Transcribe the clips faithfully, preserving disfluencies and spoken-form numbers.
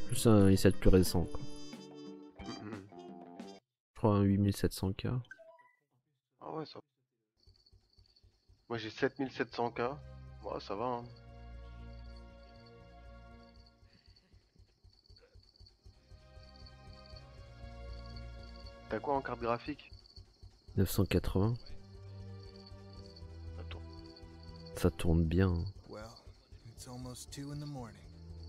Plus un i sept plus récent, quoi. Mm-hmm. Je crois un huit mille sept cents K. Ah ouais, ça. Moi j'ai sept mille sept cents K. Ouais, ça va, hein. T'as quoi en carte graphique? neuf cent quatre-vingts. Attends. Ça tourne bien. Well, it's almost two in the morning.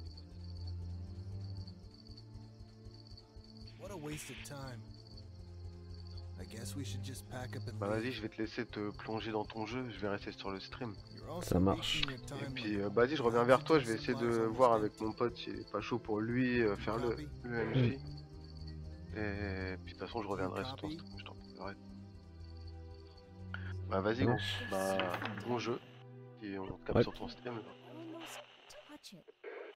What a waste of time. I guess we should just pack up and Bah leave. vas-y, je vais te laisser te plonger dans ton jeu, je vais rester sur le stream. You're also Ça marche. reaching your Et time puis limit. euh, bah vas-y, je reviens vers toi, je vais essayer de Supplies almost voir avec empty. mon pote s'il est pas chaud pour lui euh, faire le, Copy. le M J. Et puis de toute façon, je reviendrai sur ton Copy. stream, je t'en parlerai. Bah vas-y Ça gros, marche. bah bon jeu. Et on te capte Ouais. sur ton stream. Almost touch it.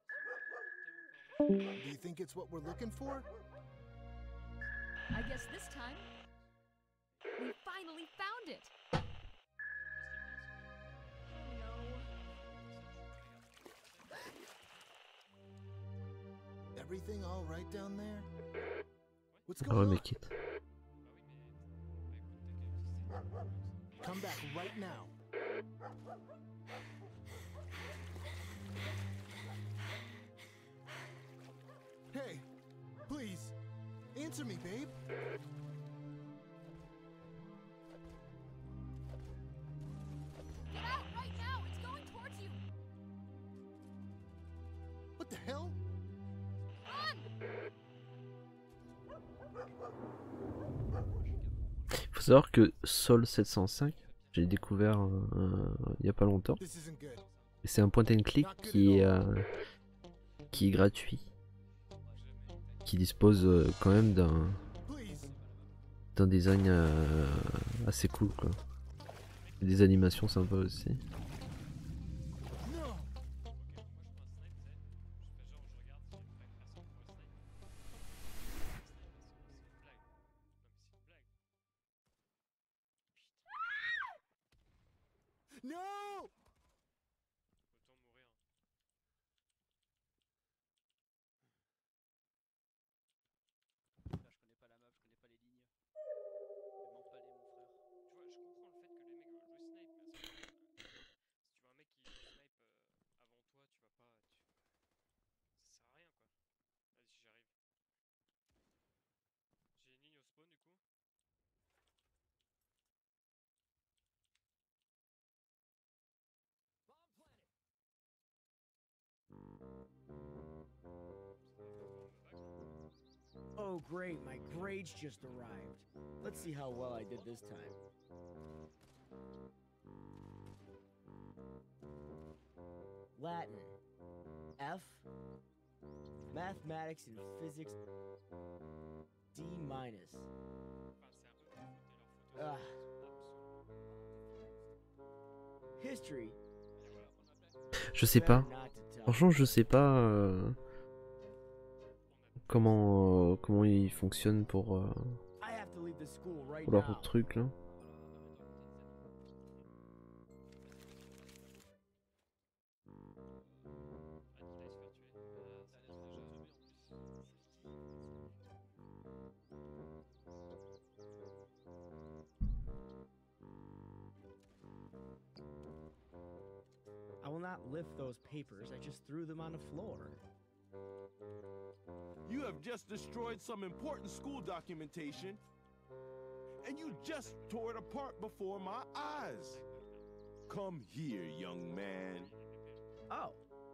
Do you think it's what we're looking for? I guess this time we finally found it. Everything all right down there? What's Ah ouais, going on? mais quitte. Come back right now. Hey, please, answer me, babe. Get out right now! It's going towards you! What the hell? Run! Faut savoir que Sol sept cent cinq, j'ai découvert euh, il y a pas longtemps. This isn't good. Et c'est un point and click qui est, euh, qui est gratuit. Qui dispose euh, quand même d'un Please. d'un design euh, assez cool, quoi. Et des animations sympas aussi. No. No. Oh great, my grades just arrived. Let's see how well I did this time. Latin, F. Mathematics and physics, D minus. Ugh. History. Je sais pas. better not to tell. Franchement, je sais pas euh, comment euh, comment il fonctionne pour, euh, I have to leave the school right pour leur now. truc là. I will not lift those papers. I just threw them on the floor. You have just destroyed some important school documentation, and you just tore it apart before my eyes. Come here, young man. Oh.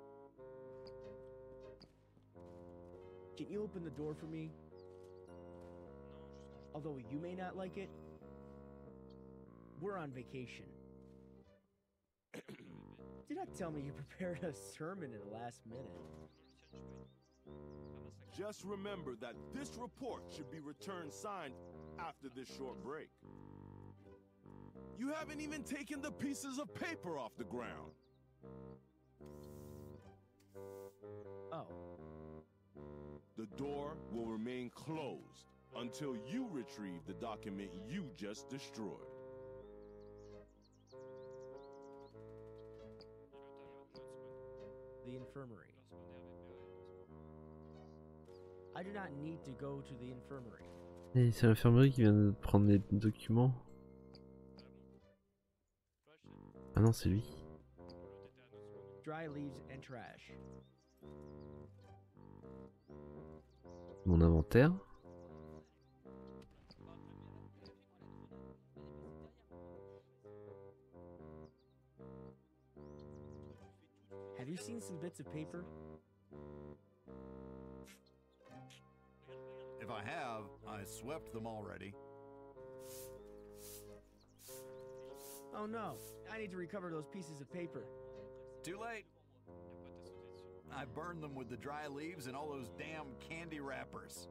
Can you open the door for me? Although you may not like it, we're on vacation. Do not tell me you prepared a sermon in the last minute. Just remember that this report should be returned signed after this short break. You haven't even taken the pieces of paper off the ground. Oh. The door will remain closed until you retrieve the document you just destroyed. The infirmary. I do not need to go to the infirmary. Et c'est l'infirmerie qui vient de prendre les documents. Ah non, c'est lui. Dry leaves and trash. Mon inventaire. Have you seen some bits of paper? If I have, I swept them already. Oh no, I need to recover those pieces of paper. Too late. I burned them with the dry leaves and all those damn candy wrappers.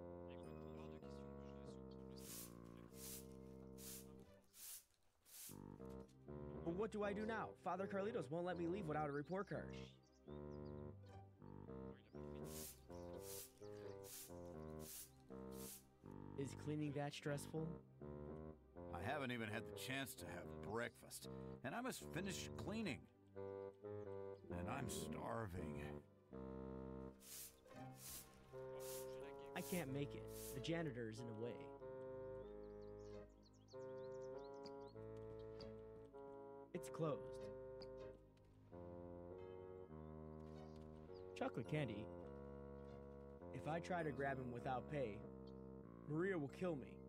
But what do I do now? Father Carlitos won't let me leave without a report card. Is cleaning that stressful? I haven't even had the chance to have breakfast, and I must finish cleaning. And I'm starving. I can't make it. The janitor is in the way. It's closed. Chocolate candy. If I try to grab him without pay, Maria will kill me.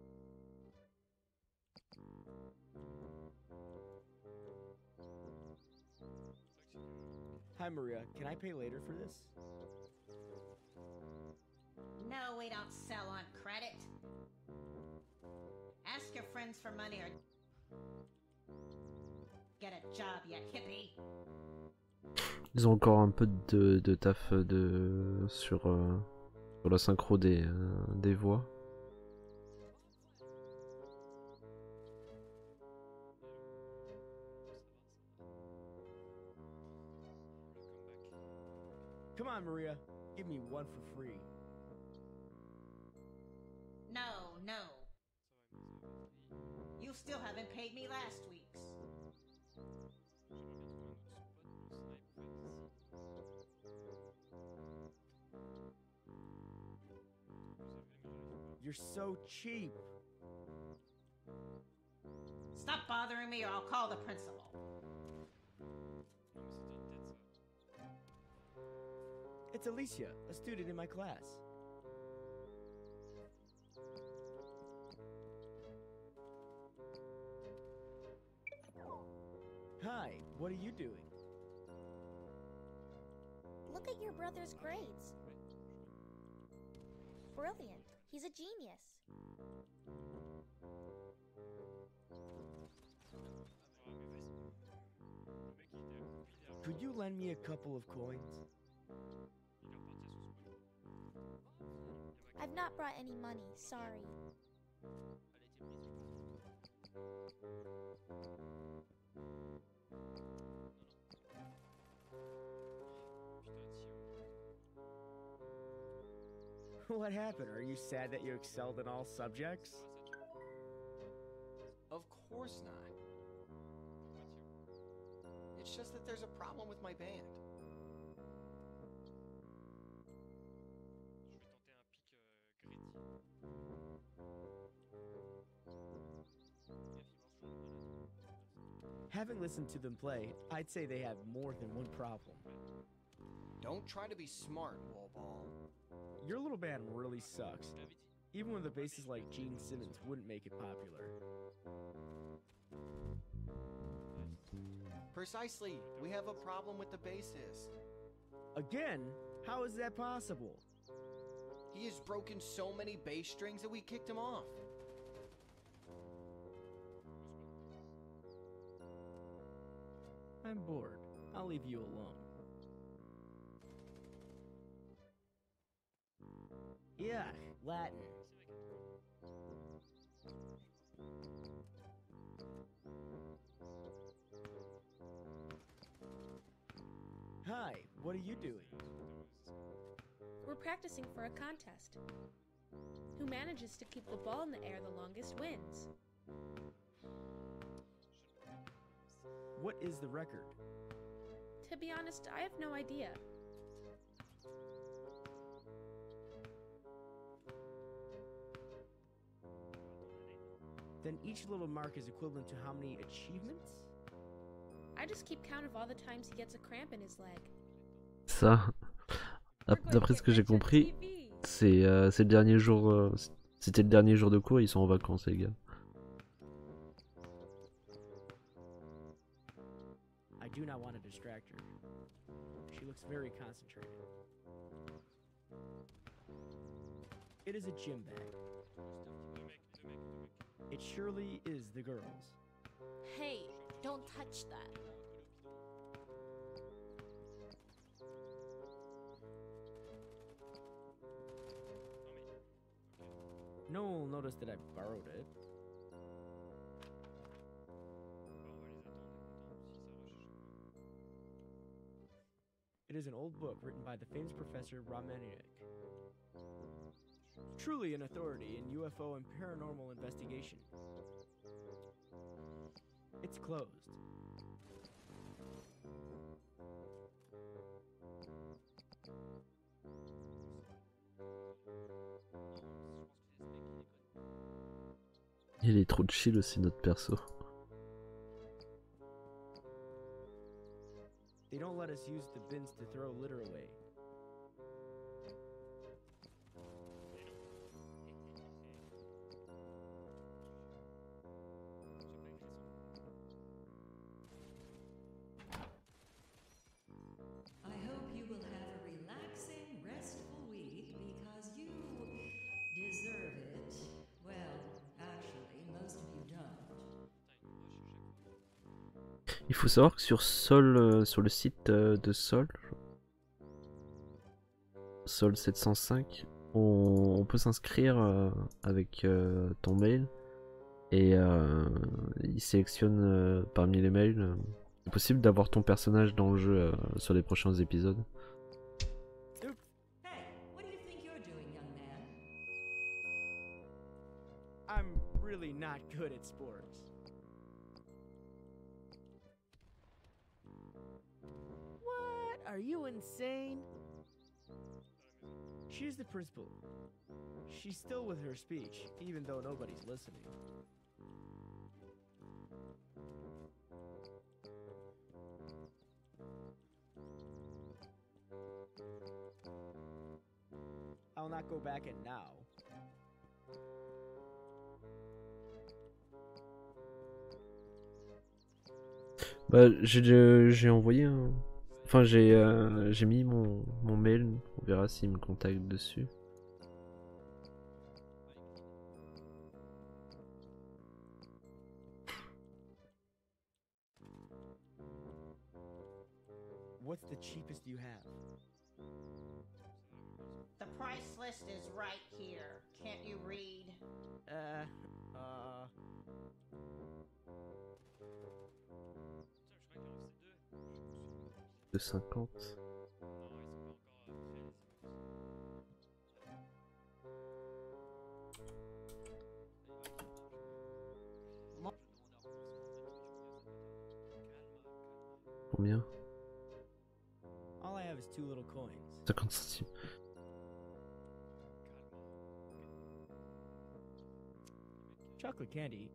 Hi, Maria. Can I pay later for this? No, we don't sell on credit. Ask your friends for money or get a job, you hippie. Ils ont encore un peu de, de taf de, sur, euh, sur la synchro des, euh, des voix. Come on, Maria. Give me one for free. No, no. You still haven't paid me last week's. You're so cheap. Stop bothering me or I'll call the principal. It's Alicia, a student in my class. Hi, what are you doing? Look at your brother's grades. Brilliant. He's a genius. Could you lend me a couple of coins? I've not brought any money, sorry. What happened? Are you sad that you excelled in all subjects? Of course not. It's just that there's a problem with my band. Having listened to them play, I'd say they have more than one problem. Don't try to be smart, Wallball. Your little band really sucks. Even with a bassist like Gene Simmons wouldn't make it popular. Precisely. We have a problem with the bassist. Again? How is that possible? He has broken so many bass strings that we kicked him off. I'm bored. I'll leave you alone. Yeah, Latin. Hi, what are you doing? We're practicing for a contest. Who manages to keep the ball in the air the longest wins. What is the record? To be honest, I have no idea. Then each little mark is equivalent to how many achievements? I just keep count of all the times he gets a cramp in his leg. Ça, ap- d'après ce que j'ai compris, c'est euh, c'est le dernier jour. euh, C'était le dernier jour de cours, ils sont en vacances, les gars. I do not want to distract her. She looks very concentrated. It is a gym bag. It surely is the girl's. Hey, don't touch that. No one will notice that I borrowed it. It is an old book written by the famous Professor Ramaniak. Truly an authority in U F O and paranormal investigation. It's closed. Il est trop chill aussi, notre perso. They don't let us use the bins to throw litter away. I hope you will have a relaxing, restful week because you deserve it. Well, actually, most of you don't. Il faut savoir que sur Sol, euh, sur le site euh, de Sol, Sol sept cent cinq, on, on peut s'inscrire euh, avec euh, ton mail et euh, il sélectionne euh, parmi les mails. Euh, c'est possible d'avoir ton personnage dans le jeu euh, sur les prochains épisodes. Hey, what do you think you're doing, young man? I'm really not good at sports. What? Are you insane? She's the principal. She's still with her speech, even though nobody's listening. I'll not go back in now. Bah, j'ai j'ai envoyé un... Enfin, j'ai euh, j'ai mis mon, mon mail, on verra s'il me contacte dessus. What's the cheapest you have? The price list is right here. Can't you read? Uh, uh... De cinquante. Combien? All I have is two little coins. cinquante centimes. Chocolate candy.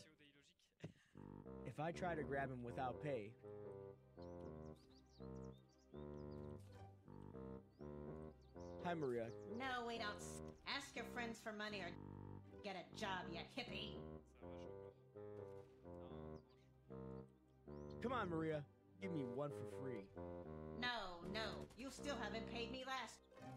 If I try to grab him without pay. Hi, Maria. No, we don't. s- Ask your friends for money or get a job, you hippie. Come on, Maria. Give me one for free. No, no. You still haven't paid me last.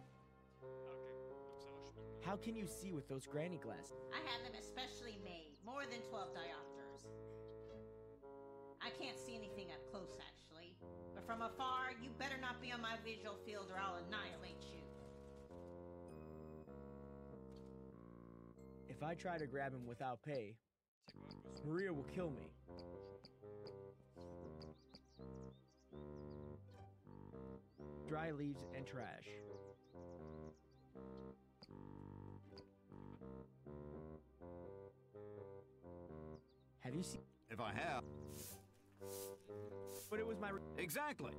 How can you see with those granny glasses? I have them especially made. More than twelve diopters. I can't see anything up close, actually. But from afar, you better not be on my visual field or I'll annihilate you. If I try to grab him without pay, Maria will kill me. Dry leaves and trash. Have you seen? If I have. But it was my. Re- Exactly.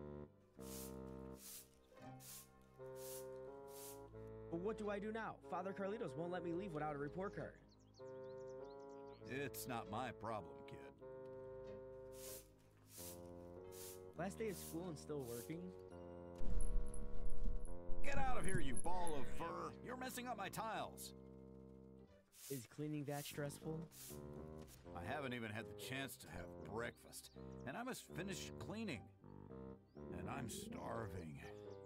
But what do I do now? Father Carlitos won't let me leave without a report card. It's not my problem, kid. Last day of school and still working? Get out of here, you ball of fur! You're messing up my tiles! Is cleaning that stressful? I haven't even had the chance to have breakfast, and I must finish cleaning. And I'm starving.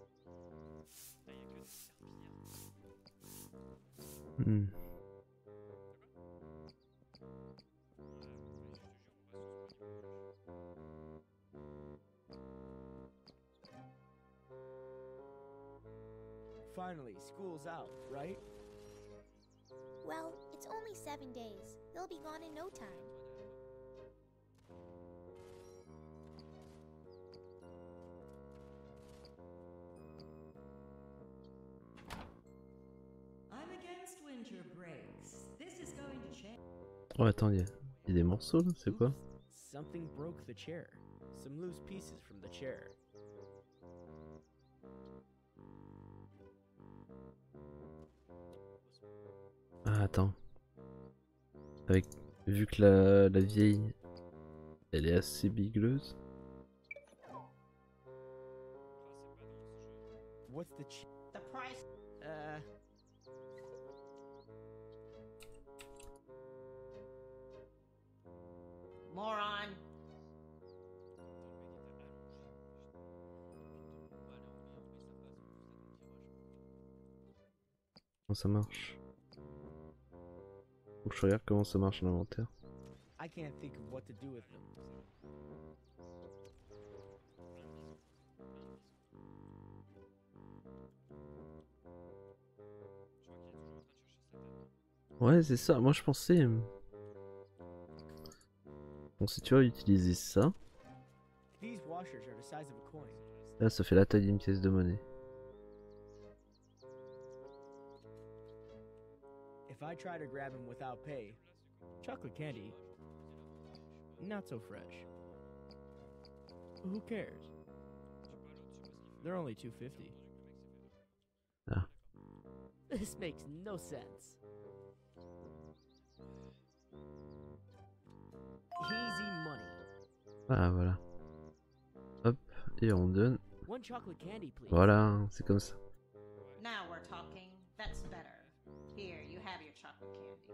Hmm. Finally, school's out, right? Well, it's only seven days. They'll be gone in no time. I'm against winter breaks. This is going to change. Oh, attends, il y, a- il y a des morceaux là, c'est quoi? Something broke the chair. Some loose pieces from the chair. Ah, attends. Avec, vu que la, la vieille, elle est assez bigleuse. What's the ch- The price. Uh. Moron. Comment ça marche? Faut que je regarde comment ça marche l'inventaire. I can't think of what to do with them. Ouais, c'est ça. Moi, je pensais. euh, Bon, si tu vas utiliser ça, These washers are the size of a coin. là, ça fait la taille d'une pièce de monnaie. If I try to grab him without pay, chocolate candy, not so fresh. Who cares? They're only two fifty. Ah. This makes no sense. Easy money. Ah, voilà. Hop, et on donne. One chocolate candy, please. Voilà, c'est comme ça. Now we're talking. That's better. Here, you have your chocolate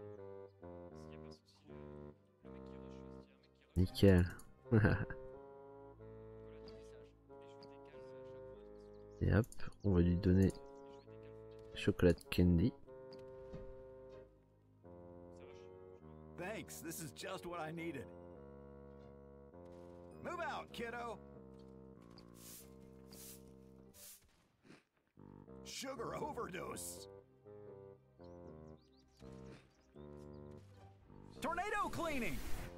candy. Nickel. Et hop, on va lui donner chocolat candy. Thanks, this is just what I needed. Move out, kiddo! Sugar overdose! Tornado cleaning!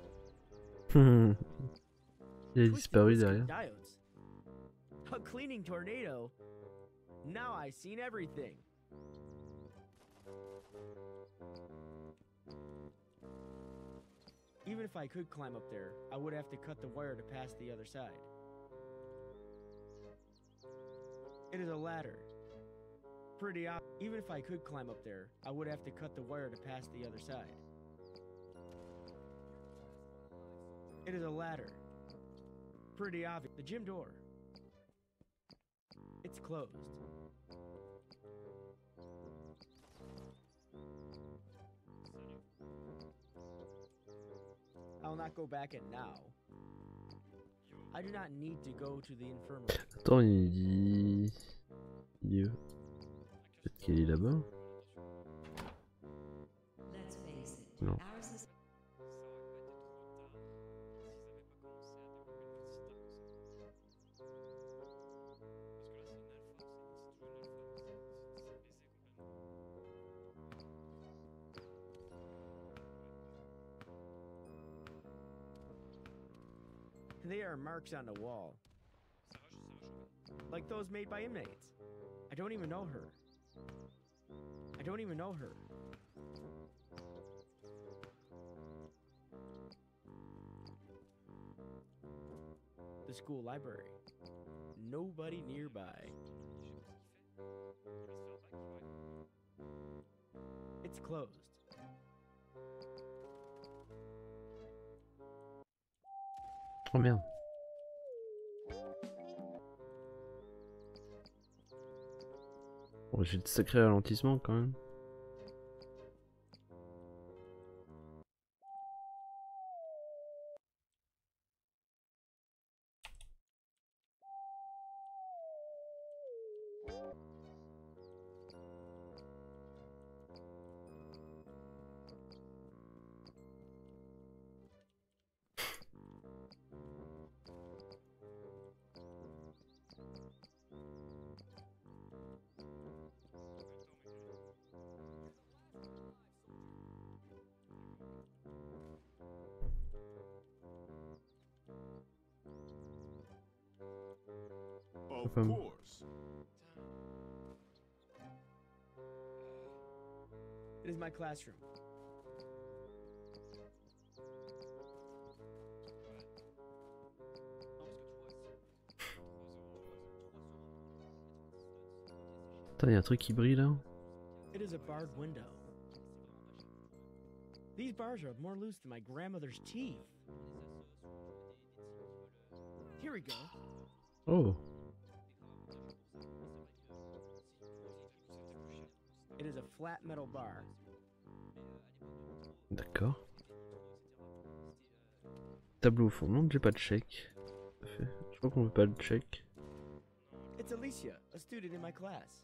Il a Twisted disparu Whiskey derrière. Diodes. A cleaning tornado. Now I seen everything. Even if I could climb up there, I would have to cut the wire to pass the other side. It is a ladder. Pretty ob- Even if I could climb up there, I would have to cut the wire to pass the other side. It is a ladder. Pretty obvious. The gym door. It's closed. I'll not go back in now. I do not need to go to the infirmary. Attends, il dit. Il est où? Peut-être qu'il est là-bas? Let's face it. Non. Our society. They are marks on the wall. Like those made by inmates. I don't even know her. I don't even know her. The school library. Nobody nearby. It's closed. Oh merde. Bon, j'ai de sacrés ralentissements quand même. Of Um. course. It is my classroom. Putain, y'a un truc qui brille là. It is a barred window. These bars are more loose than my grandmother's teeth. Here we go. Oh. It is a flat metal bar. D'accord. Tableau au fond. Non, j'ai pas de chèque. Parfait. Je crois qu'on veut pas de chèque. It's Alicia, a student in my class.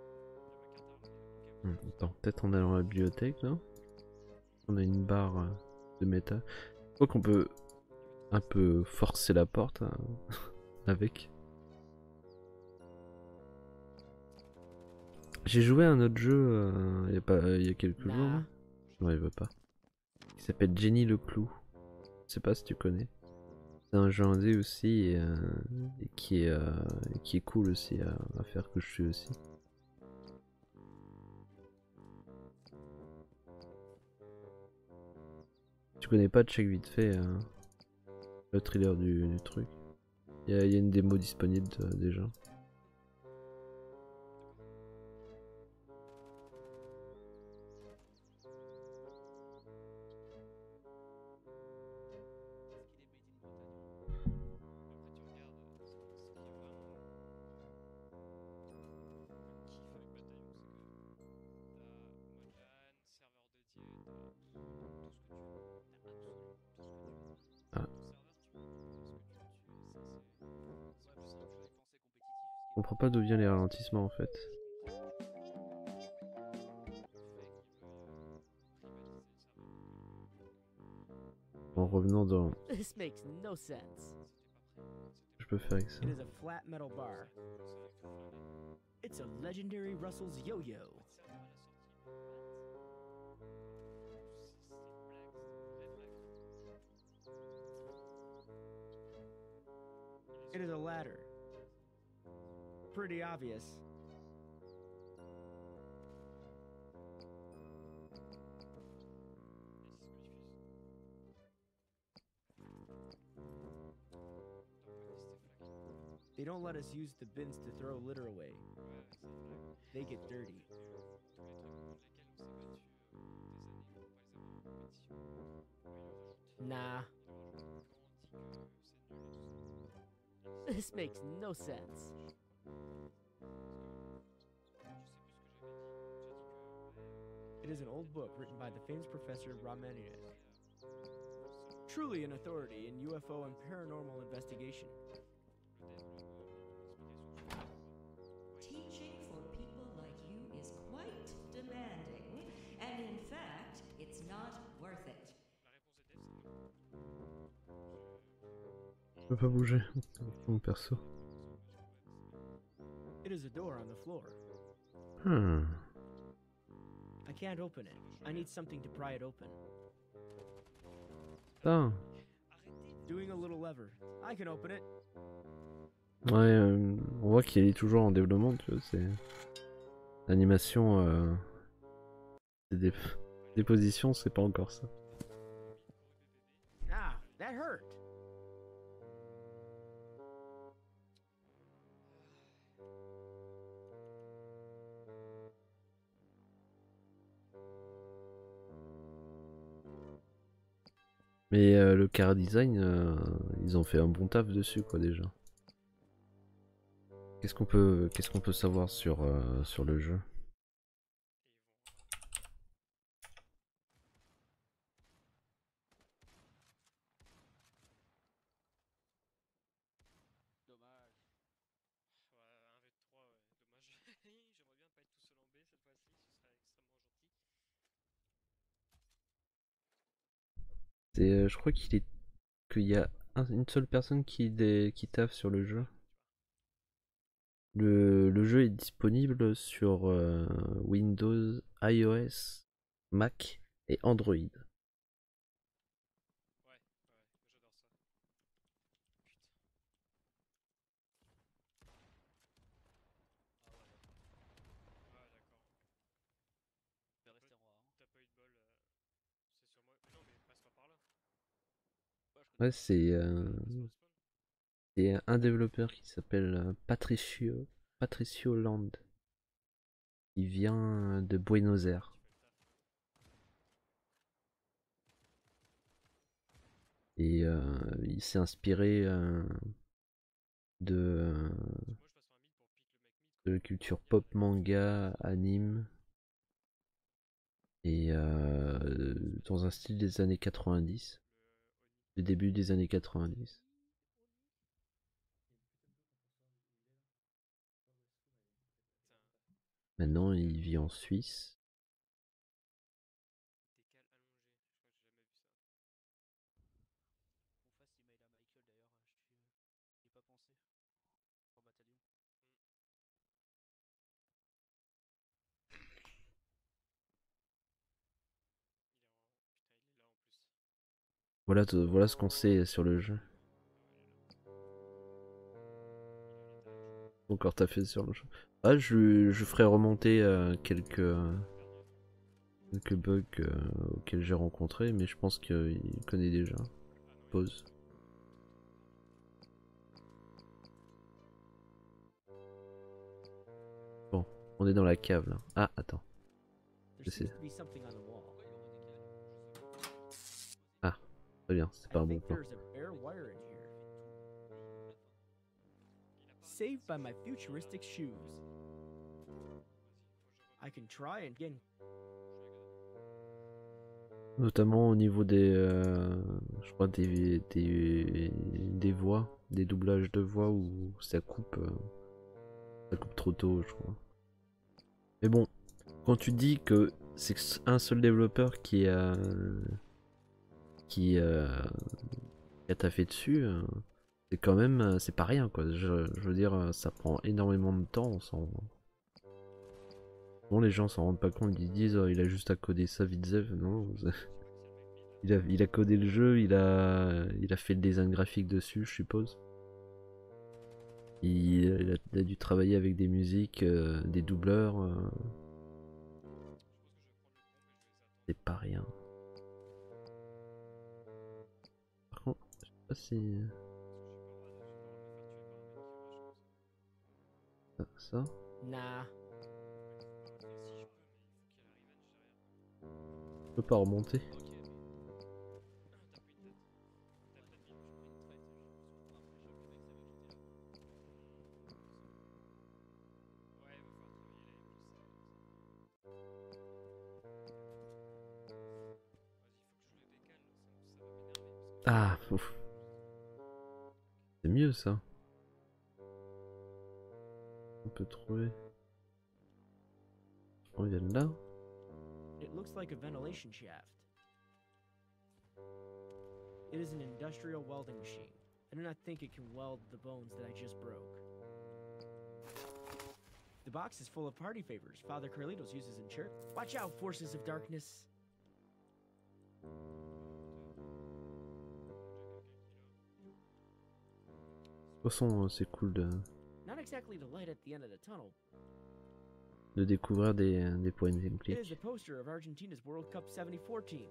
Hmm, attends, peut-être en allant à la bibliothèque là. On a une barre euh, de métal. Je crois qu'on peut un peu forcer la porte hein, avec. J'ai joué à un autre jeu euh, il y a pas il y a quelques Nah. jours. Là. Non, il veut pas. Il s'appelle Jenny le Clou. Je sais pas si tu connais. C'est un jeu indé aussi et, euh, et qui est euh, et qui est cool aussi à, à faire que je suis aussi. Tu connais pas, check vite fait euh, le trailer du, du truc. Il y, a- y a une démo disponible euh, déjà. Ah. Je comprends pas d'où viennent les ralentissements en fait. En revenant dans... This makes no sense. Je peux faire avec ça. It is a flat metal bar. It's a legendary Russell's yo-yo. It is a ladder. Pretty obvious. They don't let us use the bins to throw litter away. They get dirty. Nah. This makes no sense. It is an old book written by the famous professor Ramanujan. Truly an authority in U F O and paranormal investigation. Teaching for people like you is quite demanding, and in fact, it's not worth it. Je peux pas bouger. Mon perso. It is a door on the floor. Hmm. I can't open it. I need something to pry it open. Putain. Doing a little lever. I can open it. Ouais, euh, on voit qu'il est toujours en développement, tu vois, c'est... L'animation... Euh... Des... des positions, c'est pas encore ça. Ah, that hurt. Mais euh, le chara design, euh, ils ont fait un bon taf dessus quoi déjà. Qu'est-ce qu'on peut, qu'est-ce qu'on peut savoir sur, euh, sur le jeu? C'est, euh, je crois qu'il est, qu'il y a un- une seule personne qui, dé- qui taffe sur le jeu. Le, le jeu est disponible sur euh, Windows, iOS, Mac et Android. Ouais, c'est euh, c'est un développeur qui s'appelle euh, Patricio, Patricio Land. Il vient de Buenos Aires. Et euh, il s'est inspiré euh, de, euh, de la culture pop, manga, anime. Et euh, dans un style des années quatre-vingt-dix. Le début des années quatre-vingt-dix. Maintenant, il vit en Suisse. Voilà, t- voilà ce qu'on sait sur le jeu. Encore t'as fait sur le jeu. Ah, je, je ferai remonter euh, quelques, euh, quelques bugs euh, auxquels j'ai rencontré, mais je pense qu'il connaît déjà. Pause. Bon, on est dans la cave là. Ah, attends. Je sais. Ah, très bien, c'est pas un bon plan. Saved by my futuristic shoes. I can try and again. Notamment au niveau des, euh, je crois des, des, des voix, des doublages de voix où ça coupe, euh, ça coupe trop tôt, je crois. Mais bon, quand tu dis que c'est un seul développeur qui a, qui, euh, qui a taffé dessus, euh, c'est quand même, c'est pas rien quoi. Je, je veux dire, ça prend énormément de temps. On s'en... Bon, les gens s'en rendent pas compte, ils disent, oh, il a juste à coder ça vite zef. Non. Il a, il a codé le jeu, il a, il a fait le design graphique dessus, je suppose. Il, il, a, il a dû travailler avec des musiques, euh, des doubleurs. Euh... C'est pas rien. Par contre, je sais pas si... Ça, ça Nah. Je peux pas remonter. Ah, ouf. C'est mieux ça. On peut trouver. On vient de là. It looks like a ventilation shaft. It is an industrial welding machine. I do not think it can weld the bones that I just broke. The box is full of party favors Father Carlitos uses in church. Watch out, forces of darkness. De toute façon, c'est cool de, Not exactly the light at the end of the tunnel. de découvrir des, des points and It is click. the poster of Argentina's World Cup seventy-four team.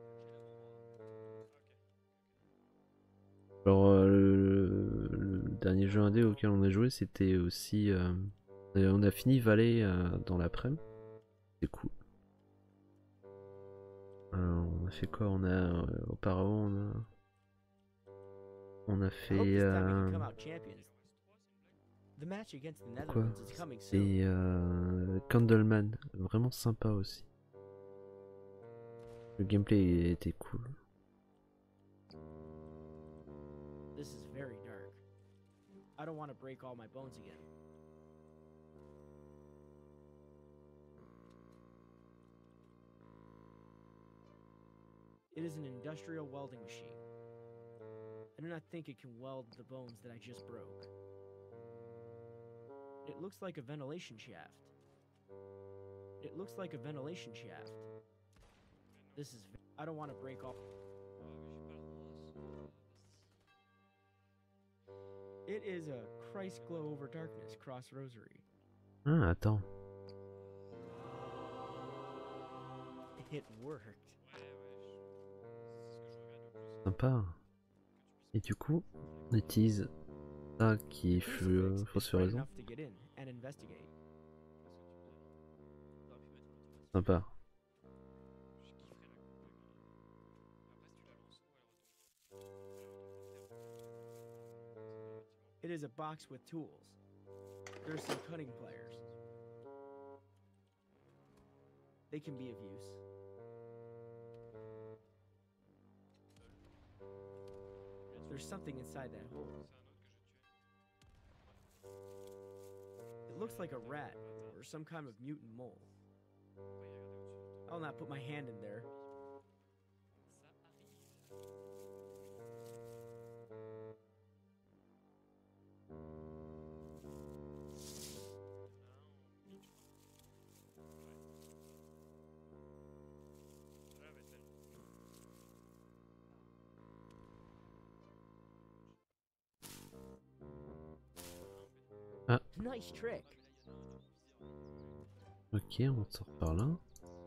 Alors, euh, le, le dernier jeu indé auquel on a joué, c'était aussi. Euh, on a fini Valley euh, dans l'après-midi. C'est cool. Euh, on a fait quoi? On a euh, auparavant on a on a I hope fait this time we can euh, come out champions. The match against the quoi? Netherlands is coming soon. Et euh, Candleman, vraiment sympa aussi. Le gameplay était cool. This is very dark. I don't want to break all my bones again. It is an industrial welding machine. I do not think it can weld the bones that I just broke. It looks like a ventilation shaft. It looks like a ventilation shaft. This is. v- I don't want to break all. It is a Christ glow over darkness cross rosary. Ah, attends. It worked. Sympa. Et du coup, on utilise ça qui est Crucifix is bright phosphorescent. enough to get in and investigate. Sympa. It is a box with tools. There's some cutting pliers. They can be of use. There's something inside that hole. It looks like a rat or some kind of mutant mole. I'll not put my hand in there. Ah, Nice trick. ok, on sort par là.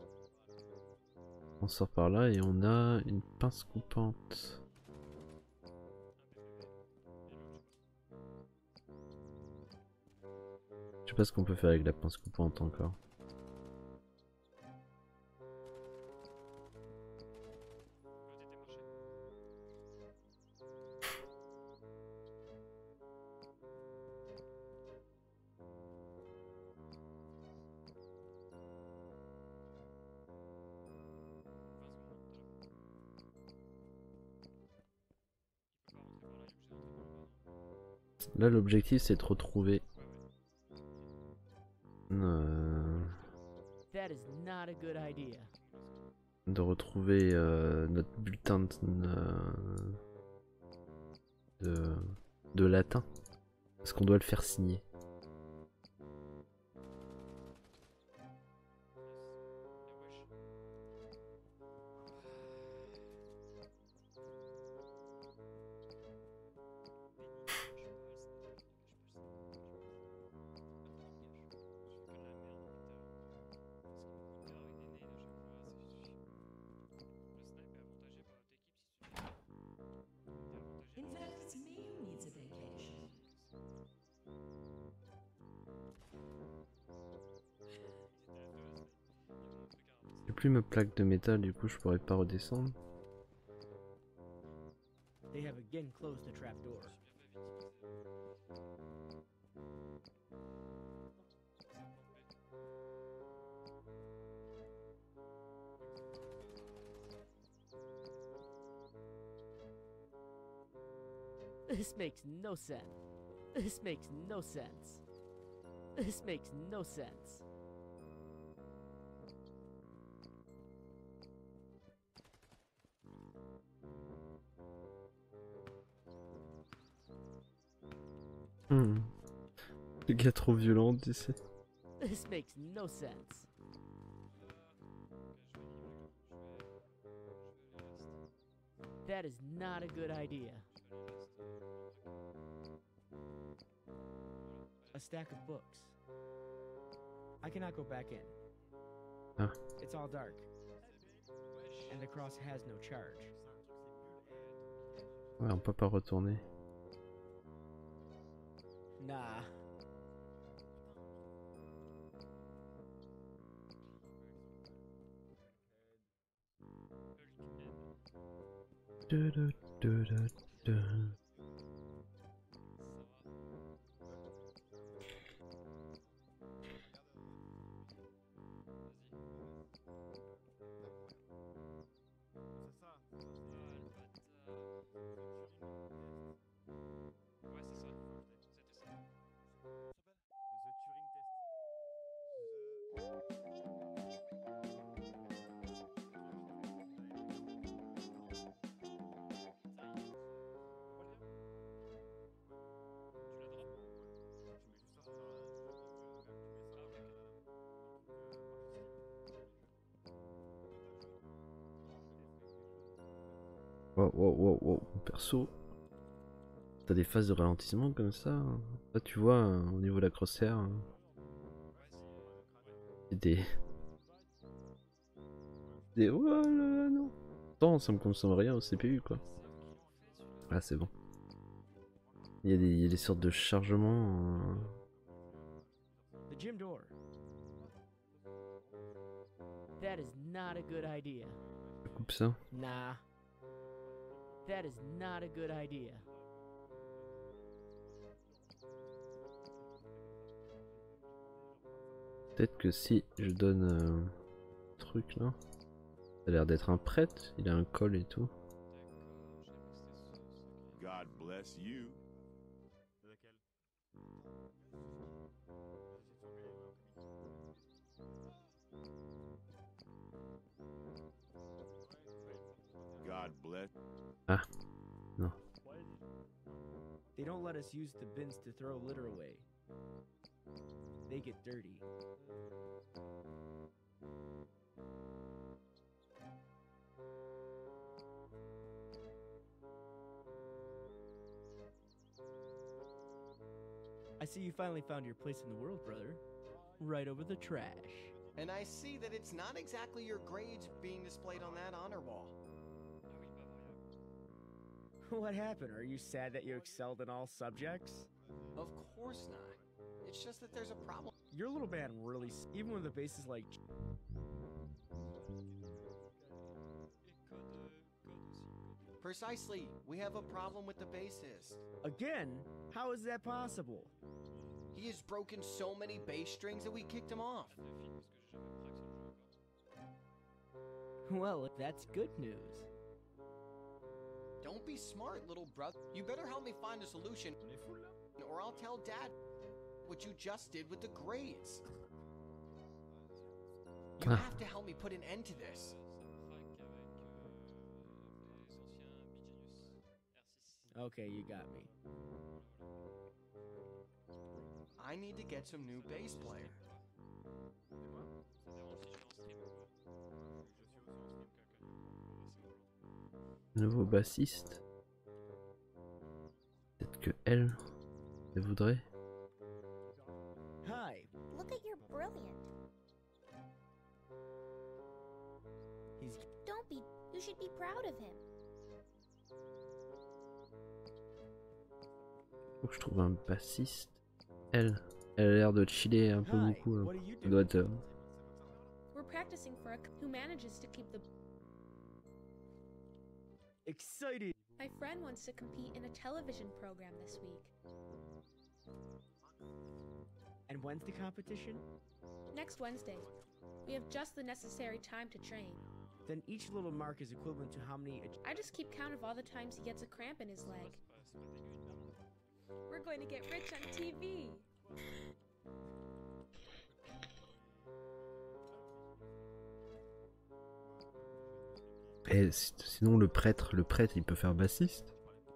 On sort par là et on a une pince coupante. Je sais pas ce qu'on peut faire avec la pince coupante encore. Là, l'objectif c'est de retrouver. Euh, That is not a good idea. de retrouver euh, notre bulletin de, euh, de, de latin. Parce qu'on doit le faire signer. In fact, it's me who needs a vacation. J'ai plus ma plaque de métal, du coup je pourrais pas redescendre. They have again closed the trap door. This makes no sense. This makes no sense. This makes no sense. Hmm. Le gars trop violent, tu sais. This makes no sense. That is not a good idea. A stack of books. I cannot go back in. Ah. It's all dark. And the cross has no charge. Ouais, on peut pas retourner. Nah. Du, du, du, du, du. Wow, wow, wow, wow, perso, t'as des phases de ralentissement comme ça. Hein. Là, tu vois, euh, au niveau de la crosshair, hein, c'est des. Des. Oh là là, non! Attends, ça me consomme rien au C P U quoi. Ah, c'est bon. Il y a des, il y a des sortes de chargements. Euh... The gym door. That is not a good idea. Je coupe ça. Nah. That is not a good idea. Peut-être que si je donne euh, un truc là. Ça a l'air d'être un prêtre, il a un col et tout. God bless you. God bless. Ah, non. They don't let us use the bins to throw litter away. They get dirty. I see you finally found your place in the world, brother. Right over the trash. And I see that it's not exactly your grades being displayed on that honor wall. What happened? Are you sad that you excelled in all subjects? Of course not. It's just that there's a problem. Your little man really, s- even when the base is like. Precisely. We have a problem with the bassist. Again? How is that possible? He has broken so many bass strings that we kicked him off. Well, that's good news. Don't be smart, little brother. You better help me find a solution, or I'll tell Dad what you just did with the grades. You Ah. have to help me put an end to this. Okay, you got me. I need to get some new bass player. Nouveau bassiste. Peut-être que elle, elle voudrait. Hi. Look at your brilliant. He's. Don't be. You should be proud of him. Faut que je trouve un bassiste. Elle, elle a l'air de chiller un peu Hi, beaucoup. Là. what are you Elle doit être. euh, We're practicing for a c- who manages to keep the. Excited. My friend wants to compete in a television program this week. And when's the competition? Next Wednesday. We have just the necessary time to train. Then each little mark is equivalent to how many. ach- I just keep count of all the times he gets a cramp in his leg. We're going to get rich on T V. Et si- sinon le prêtre, le prêtre, il peut faire bassiste.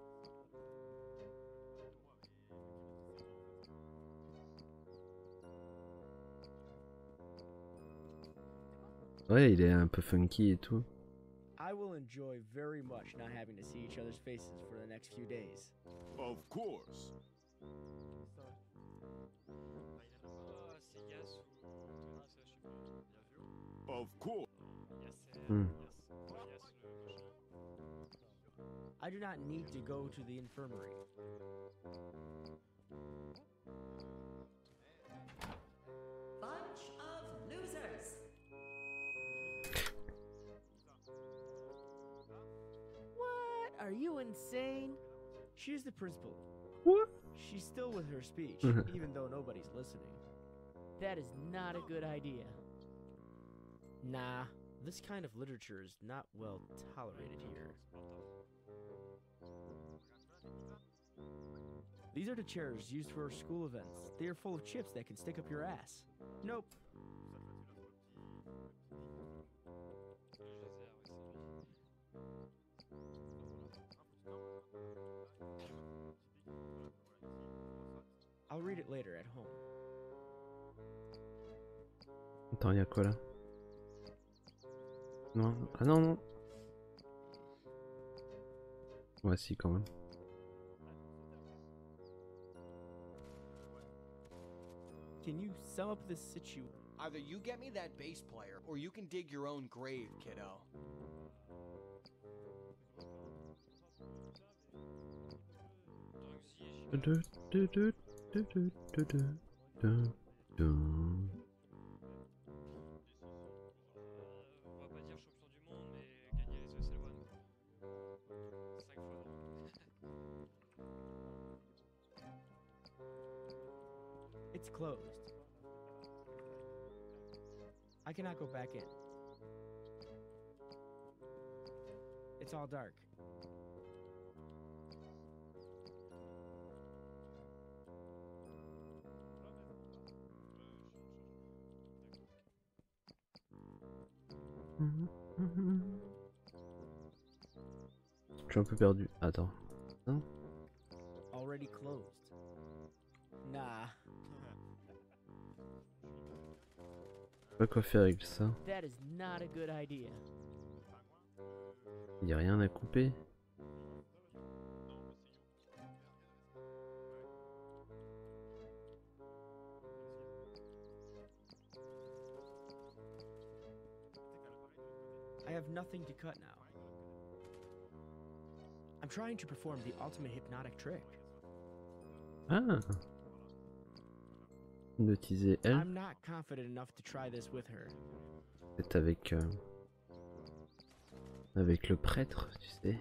Ouais, il est un peu funky et tout. I will enjoy very much not having to see each other's faces for the next few days. Of course. Of course. Hmm. I do not need to go to the infirmary. Bunch of losers. What? you insane? She's the principal. What? She's still with her speech, even though nobody's listening. That is not a good idea. Nah, this kind of literature is not well tolerated here. These are the chairs used for school events. They are full of chips that can stick up your ass. Nope. I'll read it later at home. Attends, y'a quoi là? Non, ah non, non. Ouais, si, quand même. Can you sum up this situation? Either you get me that bass player, or you can dig your own grave, kiddo. Du, du, du, du, du, du, du, du, du. It's closed. I cannot go back in. It's all dark. Je suis un peu perdu. Attends. Hein? Already closed. Nah. Je sais pas quoi faire avec ça. That is not a good idea. Il y a rien à couper. I have nothing to cut now. I'm trying to perform the ultimate hypnotic trick. Ah. Hypnotiser elle. I'm not confident enough to try this with her. C'est avec euh, avec le prêtre, tu sais.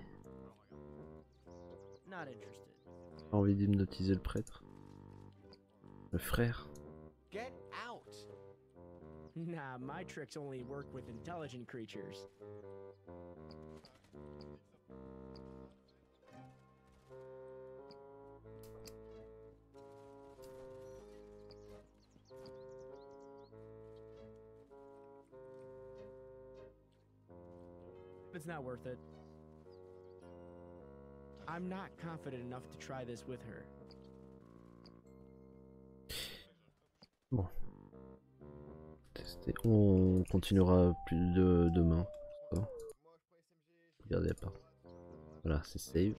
Not interested. Pas envie d'hypnotiser le prêtre. Le frère. Get out! Nah, my tricks only work with intelligent creatures. It's not worth it. I'm not confident enough to try this with her. Bon. Tester. On continuera plus de demain. Regardez à part. Voilà, c'est save.